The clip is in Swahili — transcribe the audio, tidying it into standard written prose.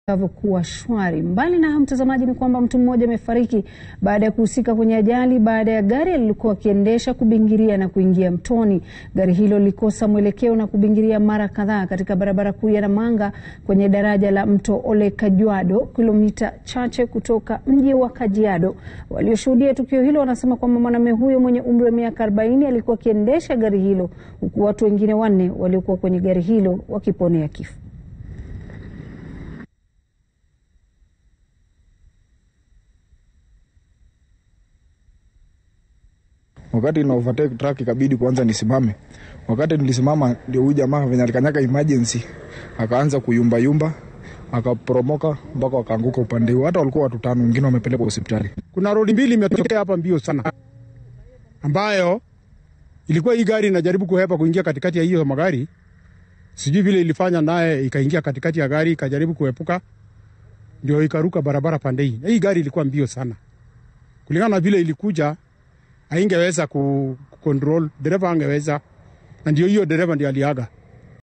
Kuwa shwari. Mbali na mtazamaji, ni kwamba mtu mmoja amefariki baada ya kuhusika kwenye ajali baada ya gari alilokuwa akiendesha kubingiria na kuingia mtoni. Gari hilo lilikosa mwelekeo na kubingiria mara kadhaa katika barabara kuu ya Namanga kwenye daraja la mto Ole Kajiado, kilomita chache kutoka mji wa Kajiado. Walioshuhudia tukio hilo wanasema kwamba mwanamume huyo mwenye umri wa miaka 40 alikuwa akiendesha gari hilo, huku watu wengine 4 waliokuwa kwenye gari hilo wakiponea kifo. Wakati na overtake truck ikabidi kwanza nisimame. Wakati nilisimama ndio huyu jamaa venye alikanyaga emergency akaanza kuyumba, akaporomoka mpaka akaanguka upande huo. Hata walikuwa watu 5 wengine wamepelekwa hospitali. Kuna rodi mbili imetokea hapa mbio sana, ambayo ilikuwa hii gari inajaribu kuhepa kuingia katikati ya hiyo magari. Sijui vile ilifanya, naye ikaingia katikati ya gari ikajaribu kuepuka, ndio ikaruka barabara pande hii. Hii gari ilikuwa mbio sana. Kulingana na vile ilikuja, haingeweza kucontrol, dereva angeweza, na ndio hiyo dereva ndio aliaga.